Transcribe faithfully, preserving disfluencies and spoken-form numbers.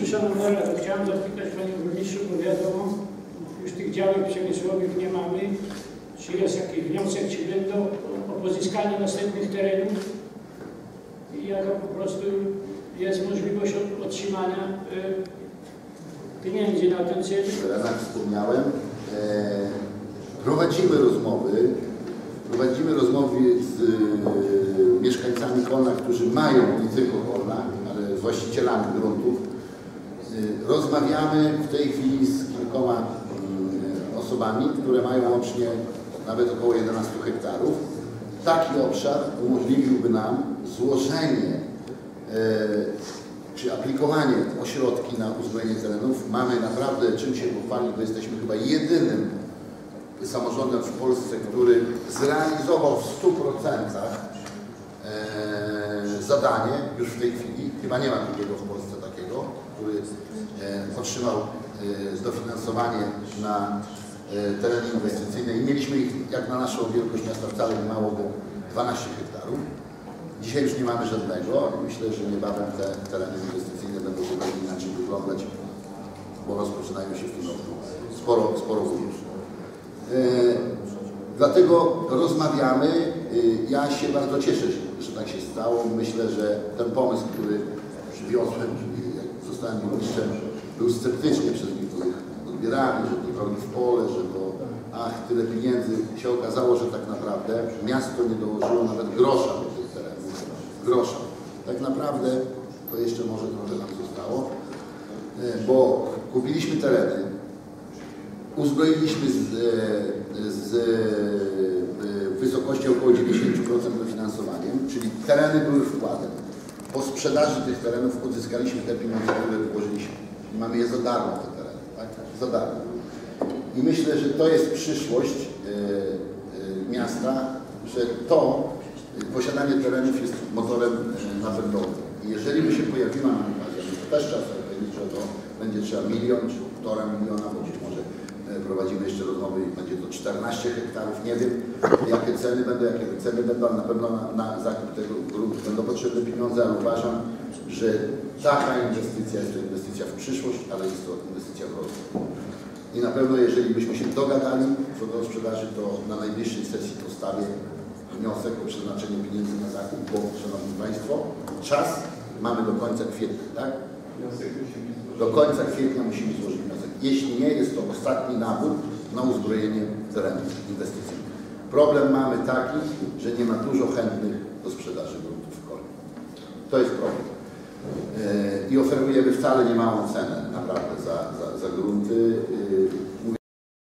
Szanowny Radny, chciałem zapytać Panią Burmistrzu, bo wiadomo, już tych działek przemysłowych nie mamy. Czy jest jakiś wniosek, czy będą o pozyskanie następnych terenów i jaka po prostu jest możliwość otrzymania y, pieniędzy na ten cel? Jak wspomniałem, e, prowadzimy rozmowy, prowadzimy rozmowy z e, mieszkańcami Kolna, którzy mają nie tylko Kolna, ale z właścicielami gruntów. E, rozmawiamy w tej chwili z kilkoma e, osobami, które mają łącznie nawet około jedenastu hektarów. Taki obszar umożliwiłby nam złożenie e, czy aplikowanie o środki na uzbrojenie terenów. Mamy naprawdę czym się pochwalić, bo jesteśmy chyba jedynym samorządem w Polsce, który zrealizował w stu procentach e, zadanie już w tej chwili. Chyba nie ma drugiego w Polsce takiego, który e, otrzymał e, dofinansowanie na e, tereny inwestycyjne i mieliśmy ich jak na naszą wielkość miasta wcale nie mało, bo dwanaście hektarów. Dzisiaj już nie mamy żadnego i myślę, że niebawem te tereny inwestycyjne będą zupełnie inaczej wyglądać, bo rozpoczynają się w tym roku sporo, sporo wójt. Yy, dlatego rozmawiamy. Yy, ja się bardzo cieszę, że tak się stało. Myślę, że ten pomysł, który przywiozłem, jak zostałem burmistrzem, był sceptycznie przez niektórych odbierany, że to robi w pole, że to ach, tyle pieniędzy. Się okazało, że tak naprawdę miasto nie dołożyło nawet grosza do tych terenów. Grosza. Tak naprawdę to jeszcze może trochę nam zostało, bo kupiliśmy tereny, uzbroiliśmy z, z wysokości około dziewięćdziesiąt procent dofinansowaniem, czyli tereny były wkładem. Po sprzedaży tych terenów odzyskaliśmy te pieniądze, które wyłożyliśmy. I mamy je za darmo, te tereny, tak? Za darmo. I myślę, że to jest przyszłość miasta, że to posiadanie terenów jest motorem napędowym. I jeżeli by się pojawiła nam okazja, to też czas powiedzieć, że to będzie trzeba milion czy półtora miliona, bo być może prowadzimy jeszcze rozmowy i będzie to czternaście hektarów. Nie wiem, jakie ceny będą, jakie ceny będą, na pewno na, na zakup tego gruntu będą potrzebne pieniądze, ale uważam, że taka inwestycja jest to inwestycja w przyszłość, ale jest to inwestycja w rozwój. I na pewno, jeżeli byśmy się dogadali co do sprzedaży, to na najbliższej sesji postawię wniosek o przeznaczenie pieniędzy na zakup, bo, Szanowni Państwo, czas mamy do końca kwietnia, tak? Do końca kwietnia musimy złożyć wniosek. Jeśli nie, jest to ostatni nabór na uzbrojenie terenów inwestycyjnych. Problem mamy taki, że nie ma dużo chętnych do sprzedaży gruntów w Kolnie. To jest problem. Yy, I oferujemy wcale nie małą cenę naprawdę za, za, za grunty. Yy,